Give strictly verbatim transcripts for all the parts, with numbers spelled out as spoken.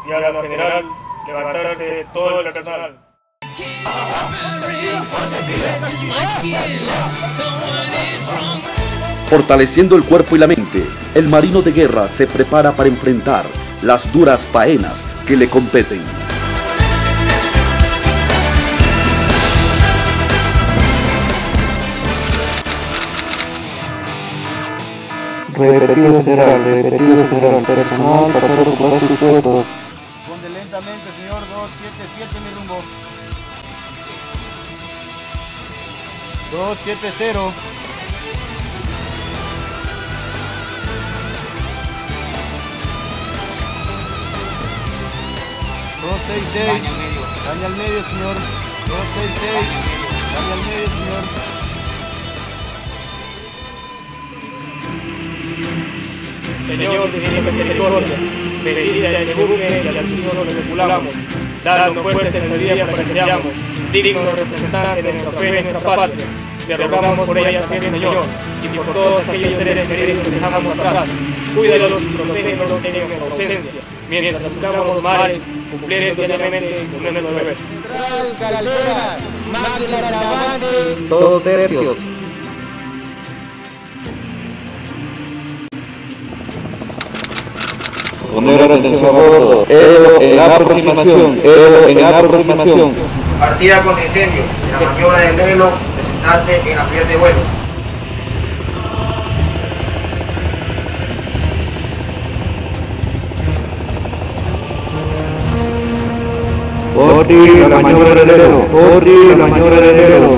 y a la general levantarse todo el personal. Fortaleciendo el cuerpo y la mente, el marino de guerra se prepara para enfrentar las duras faenas que le competen. Repetido general, repetido general, personal, pasar a ocupar sus puestos. Responde lentamente, señor, dos siete siete, mi rumbo. dos siete cero. dos seis seis. Daña al medio, señor. dos seis seis. Daña al medio, señor. Señor, tiene misericordia, bendice a este buque y al suyo lo tripulamos, dando fuerza en el día para que seamos dignos representantes de nuestra fe y nuestra patria. Te rogamos por ella también, Señor, y por todos aquellos seres queridos que dejamos atrás. Cuídalos y protégelos en nuestra ausencia, mientras buscamos mares, cumpliendo diariamente con nuestro deber. Central Caldera, máquina Sabane, Dos tercios. Poner atención a bordo. Edo en aproximación. Edo en aproximación. Partida contra incendio. En la maniobra del Nelo, presentarse en la fiel de vuelo. Oti, la maniobra del Nelo. Oti, la maniobra del Nelo.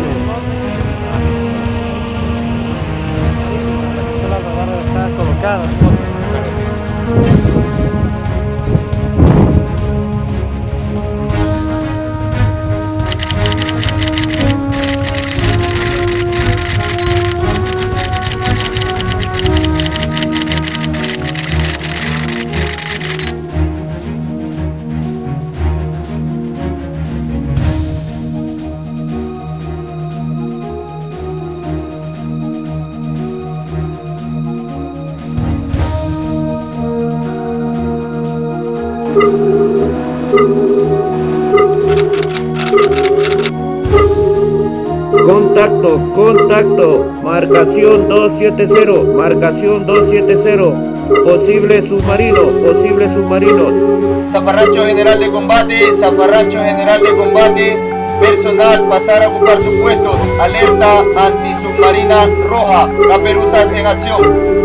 Contacto, contacto, marcación dos siete cero, marcación dos siete cero, posible submarino, posible submarino. Zafarrancho general de combate, zafarrancho general de combate, personal pasar a ocupar sus puestos, alerta antisubmarina roja, caperuzas en acción.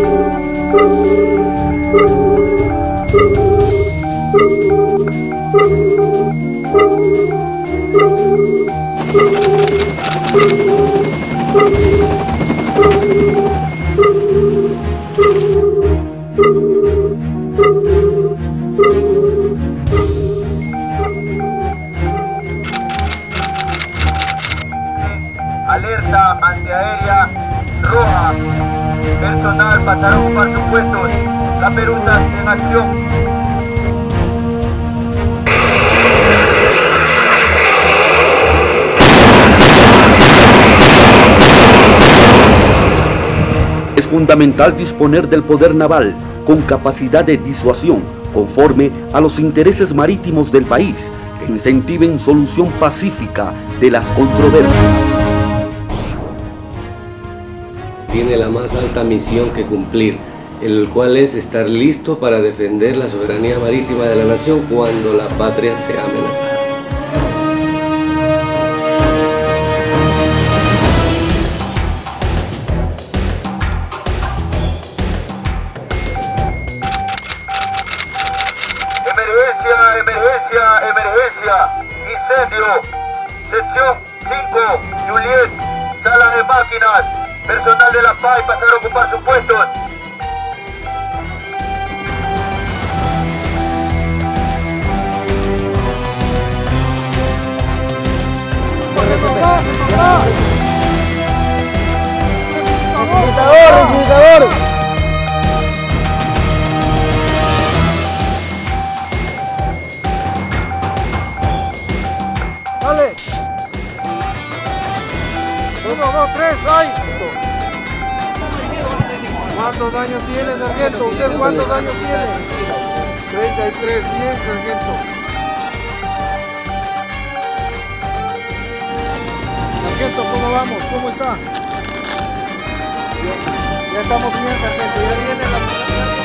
Alerta antiaérea roja, personal pasar a ocupar sus puestos, caperuzas en acción. Es fundamental disponer del poder naval con capacidad de disuasión conforme a los intereses marítimos del país que incentiven solución pacífica de las controversias. Tiene la más alta misión que cumplir, el cual es estar listo para defender la soberanía marítima de la nación cuando la patria sea amenazada. Emergencia, emergencia, emergencia, incendio, sección cinco, Juliet, sala de máquinas, personal de la P A I pasar a ocupar sus puestos. resucitador, resucitador. Dale. Uno, dos, tres, ahí. ¿Cuántos daños tiene, sargento? ¿Usted cuántos daños tiene? treinta treinta y tres, bien, sargento. Sargento, ¿cómo vamos? ¿Cómo está? Ya, ya estamos bien, sargento, ya viene la...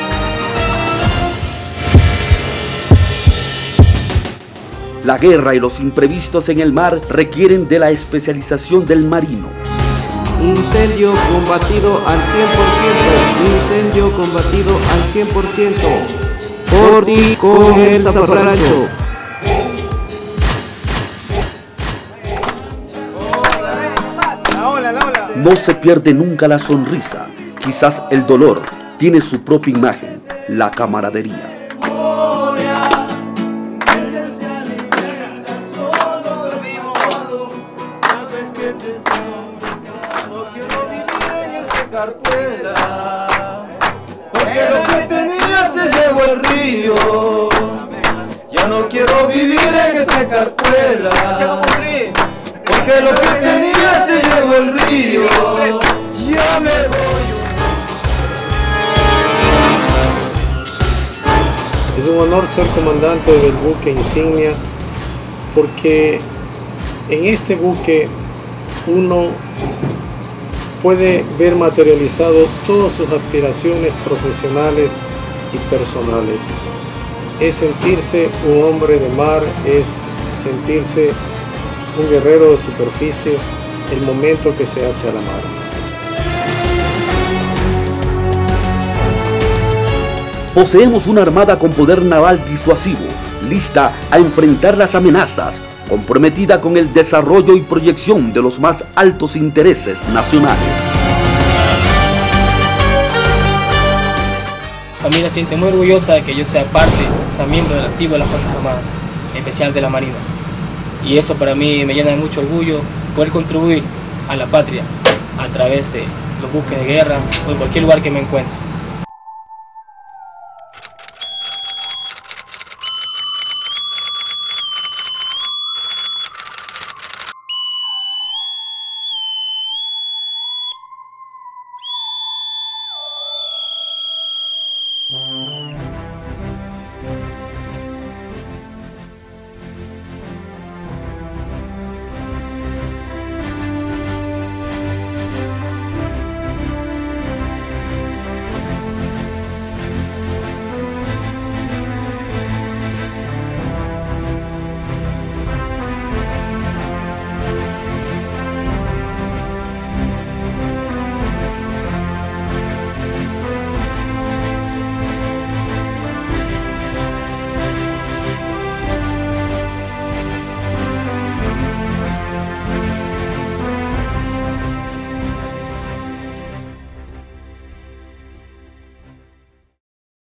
La guerra y los imprevistos en el mar requieren de la especialización del marino. Incendio combatido al cien por ciento. Incendio combatido al cien por ciento. Por ti con el zafarrancho. No se pierde nunca la sonrisa. Quizás el dolor tiene su propia imagen, la camaradería. Porque lo que tenía se llevó el río. Ya no quiero vivir en esta carpuela. Porque lo que tenía se llevó el río. Ya me voy. Es un honor ser comandante del buque insignia, porque en este buque uno puede ver materializado todas sus aspiraciones profesionales y personales. Es sentirse un hombre de mar, es sentirse un guerrero de superficie el momento que se hace a la mar. Poseemos una armada con poder naval disuasivo, lista a enfrentar las amenazas, comprometida con el desarrollo y proyección de los más altos intereses nacionales. La familia se siente muy orgullosa de que yo sea parte, o sea, miembro del activo de las Fuerzas Armadas, en especial de la Marina. Y eso para mí me llena de mucho orgullo poder contribuir a la patria a través de los buques de guerra o en cualquier lugar que me encuentre.